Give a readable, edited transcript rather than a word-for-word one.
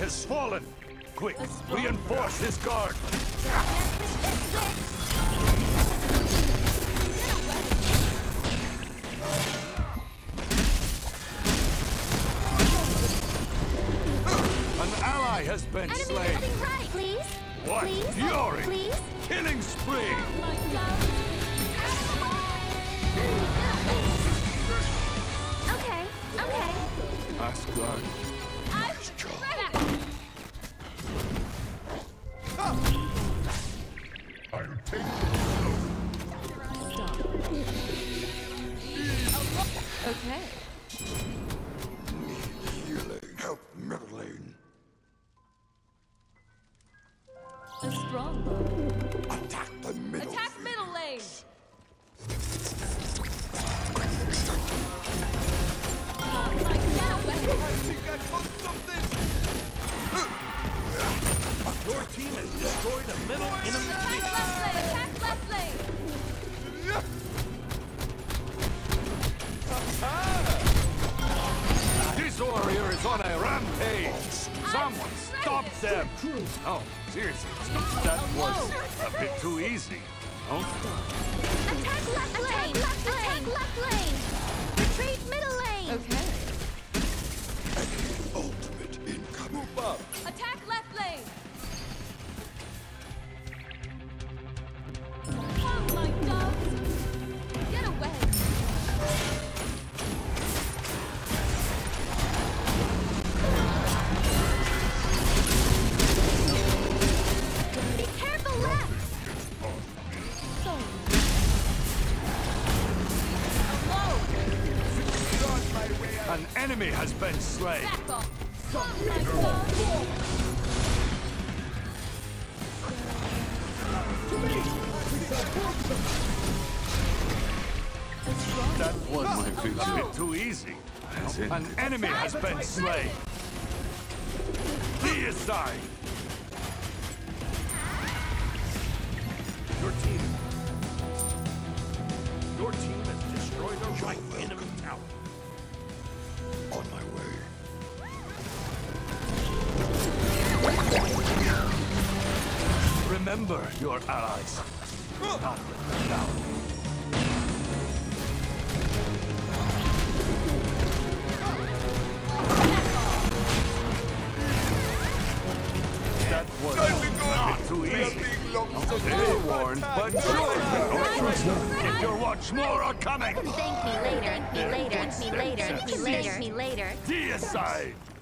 has fallen. Quick, reinforce his guard. An ally has been slain. Right, please. What Please? fury! Please? Killing spree! Okay, okay. Asgard. Nice job. I'll take Okay. healing. Help middle lane. A strongbow. Attack the middle. Attack middle lane. Your team has destroyed a middle enemy. Attack left lane. Attack left lane. This warrior is on a rampage. Someone stop them. Oh, seriously, that was a bit too easy. Oh, Attack left lane. Attack left lane. Retreat middle lane. Okay. ultimate incoming. Move up. Attack left lane. Come, my dogs. Get away. Be careful left. An enemy has been slain. Back off. Come, my dogs. That was my vision. A bit too easy. An enemy has been slain. Be aside. Your team has destroyed a right enemy tower. On my way. Remember your allies. Not let them down. That was not too easy. Stay warned, but sure. If your watch more are coming. Thank me later. Thank me later. Thank me later. Thank me later. Deicide.